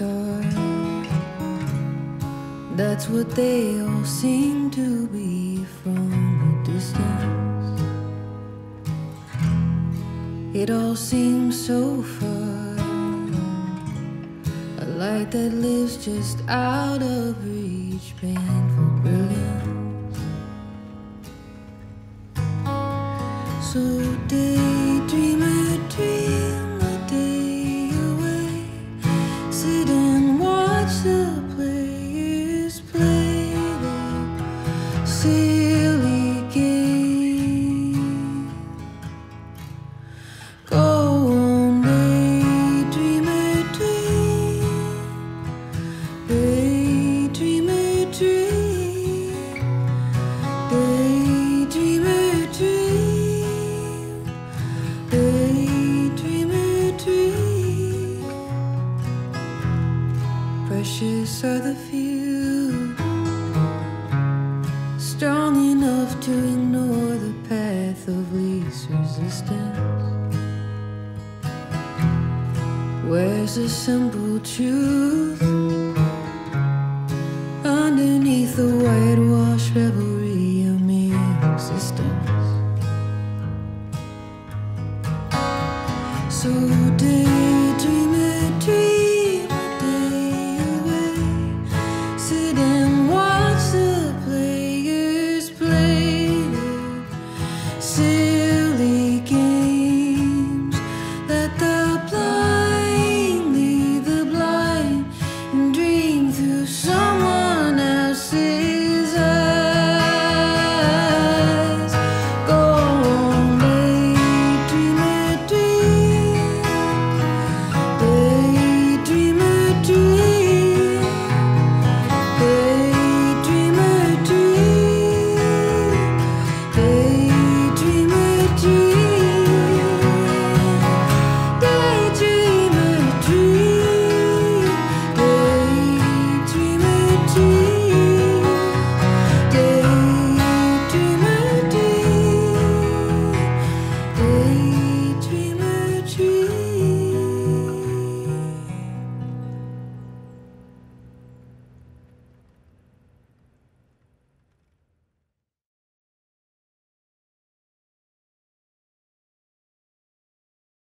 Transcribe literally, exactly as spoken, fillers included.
stars. That's what they all seem to be from a distance. It all seems so far, a light that lives just out of reach, painful brilliance. So daydreamer, dream a day away, sit and watch the players play their silly game. Go on, daydreamer, dream, daydreamer, dream, daydreamer, dream, daydreamer, dream. Precious are the few, strong enough to ignore the path of least resistance. Where's the simple truth?